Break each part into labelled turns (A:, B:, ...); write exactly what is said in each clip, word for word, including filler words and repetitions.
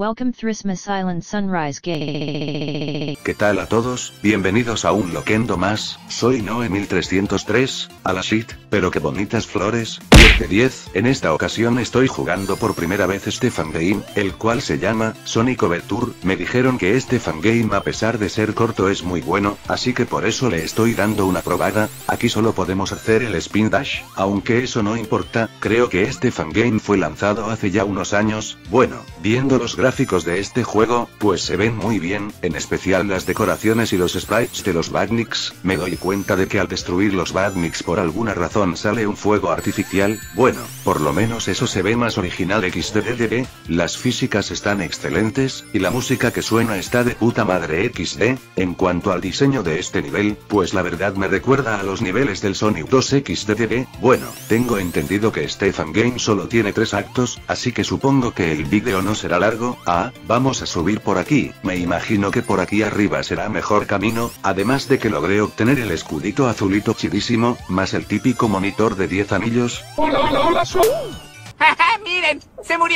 A: Welcome Christmas Island Sunrise Gate.
B: ¿Qué tal a todos? Bienvenidos a un Loquendo más. Soy Noe mil trescientos tres, a la shit, pero qué bonitas flores. diez de diez. En esta ocasión estoy jugando por primera vez este fangame, el cual se llama Sonic Overture. Me dijeron que este fangame, a pesar de ser corto, es muy bueno, así que por eso le estoy dando una probada. Aquí solo podemos hacer el spin dash, aunque eso no importa. Creo que este fangame fue lanzado hace ya unos años. Bueno, viendo los gráficos de este juego, pues se ven muy bien, en especial las decoraciones y los sprites de los badniks. Me doy cuenta de que al destruir los badniks por alguna razón sale un fuego artificial. Bueno, por lo menos eso se ve más original. xdddd, las físicas están excelentes, y la música que suena está de puta madre. xd, en cuanto al diseño de este nivel, pues la verdad me recuerda a los niveles del Sonic dos xdddd. Bueno, tengo entendido que este fangame solo tiene tres actos, así que supongo que el vídeo no será largo. Ah, vamos a subir por aquí. Me imagino que por aquí arriba será mejor camino, además de que logré obtener el escudito azulito chidísimo, más el típico monitor de diez anillos.
C: Hola, hola, hola, so ¡Miren! ¡Se murió!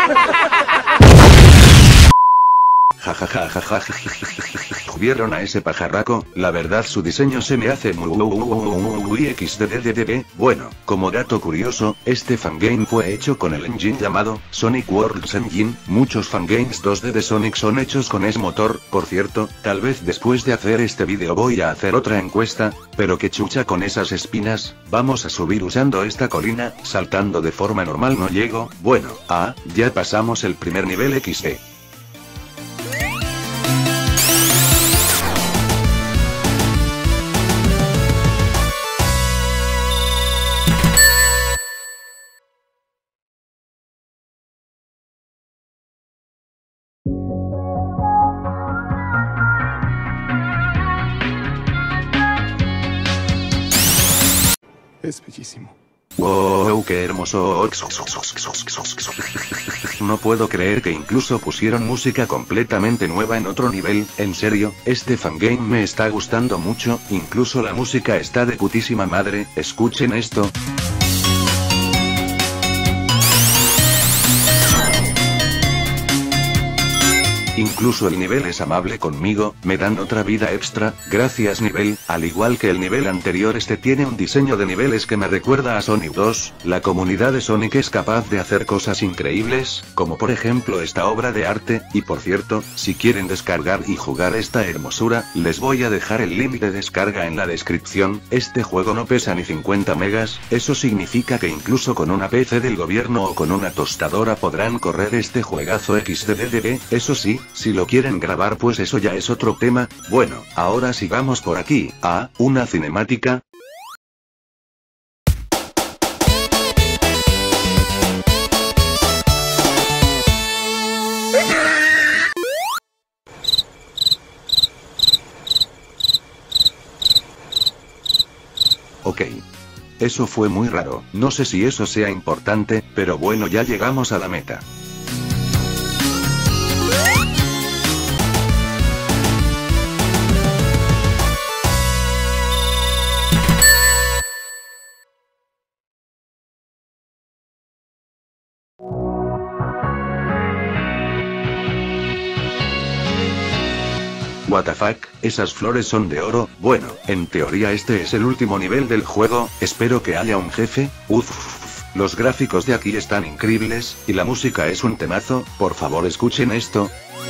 B: ¿Vieron a ese pajarraco? La verdad su diseño se me hace muy xdddd. Bueno, como dato curioso, este fangame fue hecho con el engine llamado Sonic Worlds Engine. Muchos fangames dos D de Sonic son hechos con ese motor. Por cierto, tal vez después de hacer este vídeo voy a hacer otra encuesta, pero que chucha con esas espinas. Vamos a subir usando esta colina, saltando de forma normal no llego. Bueno, ah, ya pasamos el primer nivel xd.
C: Es bellísimo.
B: Wow, qué hermoso. No puedo creer que incluso pusieron música completamente nueva en otro nivel. En serio, este fangame me está gustando mucho, incluso la música está de putísima madre. Escuchen esto. Incluso el nivel es amable conmigo, me dan otra vida extra. Gracias nivel. Al igual que el nivel anterior, este tiene un diseño de niveles que me recuerda a Sonic dos. La comunidad de Sonic es capaz de hacer cosas increíbles, como por ejemplo esta obra de arte. Y por cierto, si quieren descargar y jugar esta hermosura, les voy a dejar el link de descarga en la descripción. Este juego no pesa ni cincuenta megas, eso significa que incluso con una P C del gobierno o con una tostadora podrán correr este juegazo xdddd. Eso sí, si lo quieren grabar pues eso ya es otro tema. Bueno, ahora sigamos por aquí. Ah, una cinemática. Ok. Eso fue muy raro, no sé si eso sea importante, pero bueno, ya llegamos a la meta. What the fuck, esas flores son de oro. Bueno, en teoría este es el último nivel del juego, espero que haya un jefe. Uff, los gráficos de aquí están increíbles, y la música es un temazo. Por favor escuchen esto.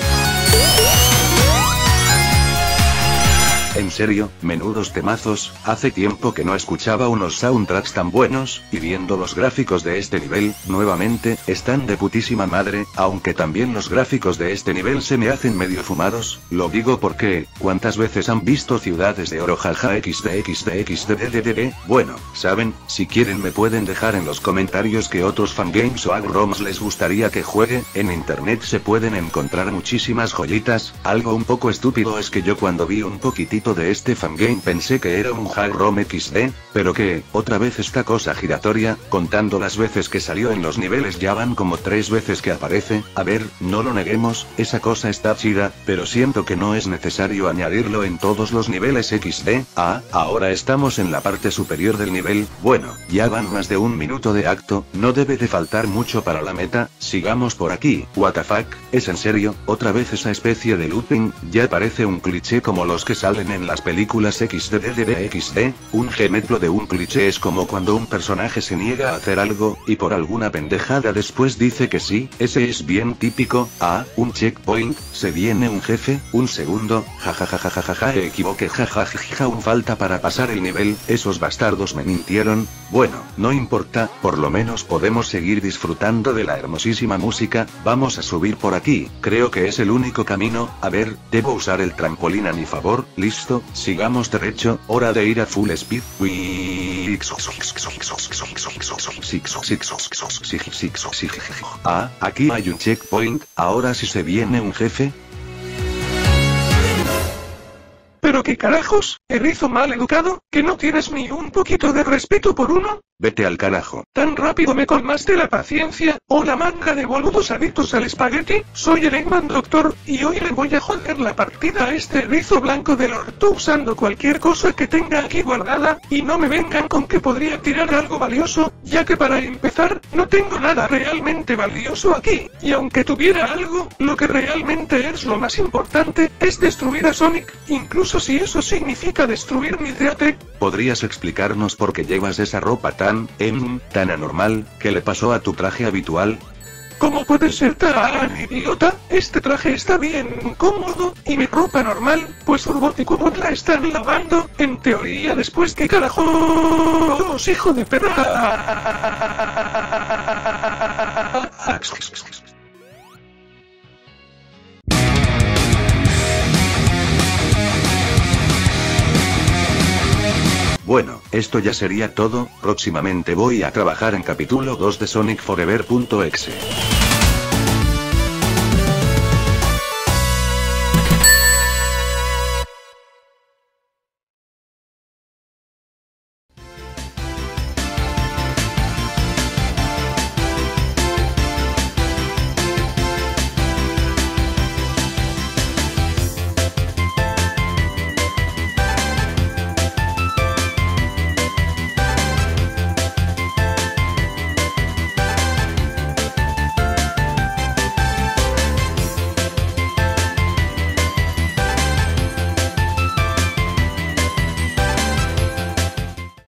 B: En serio, menudos temazos, hace tiempo que no escuchaba unos soundtracks tan buenos, y viendo los gráficos de este nivel, nuevamente, están de putísima madre, aunque también los gráficos de este nivel se me hacen medio fumados. Lo digo porque, ¿cuántas veces han visto Ciudades de Oro? Jaja xdxdxddddd. Bueno, saben, si quieren me pueden dejar en los comentarios que otros fangames o agroms les gustaría que juegue. En internet se pueden encontrar muchísimas joyitas. Algo un poco estúpido es que yo cuando vi un poquitito momento de este fangame pensé que era un hack ROM equis de, pero que, otra vez esta cosa giratoria, contando las veces que salió en los niveles ya van como tres veces que aparece. A ver, no lo neguemos, esa cosa está chida, pero siento que no es necesario añadirlo en todos los niveles equis de. Ah, ahora estamos en la parte superior del nivel. Bueno, ya van más de un minuto de acto, no debe de faltar mucho para la meta. Sigamos por aquí. What the fuck, ¿es en serio? Otra vez esa especie de looping, ya parece un cliché como los que salen en las películas equis de de de equis de. Un ejemplo de un cliché es como cuando un personaje se niega a hacer algo, y por alguna pendejada después dice que sí. Ese es bien típico. Ah, un checkpoint, se viene un jefe, un segundo, jajajajajaja, me equivoqué, jajajaja, un falta para pasar el nivel, esos bastardos me mintieron. Bueno, no importa, por lo menos podemos seguir disfrutando de la hermosísima música. Vamos a subir por aquí, creo que es el único camino. A ver, debo usar el trampolín a mi favor. Listo, sigamos derecho, hora de ir a full speed. Ah, aquí hay un checkpoint, ahora sí se viene un jefe.
D: ¿Pero qué carajos, erizo mal educado, que no tienes ni un poquito de respeto por uno?
B: Vete al carajo.
D: ¿Tan rápido me colmaste la paciencia? Hola manga de boludos adictos al espagueti, soy el Eggman Doctor, y hoy le voy a joder la partida a este erizo blanco del orto usando cualquier cosa que tenga aquí guardada, y no me vengan con que podría tirar algo valioso, ya que para empezar, no tengo nada realmente valioso aquí, y aunque tuviera algo, lo que realmente es lo más importante, es destruir a Sonic, incluso si eso significa destruir mi Dreatec.
B: ¿Podrías explicarnos por qué llevas esa ropa tan, em, tan anormal? ¿Qué le pasó a tu traje habitual?
D: ¿Cómo puedes ser tan idiota? Este traje está bien cómodo, y mi ropa normal, pues Urbot y Cubot la están lavando, en teoría después que carajos, hijo de perra.
B: Bueno, esto ya sería todo. Próximamente voy a trabajar en capítulo dos de Sonic Forever.exe.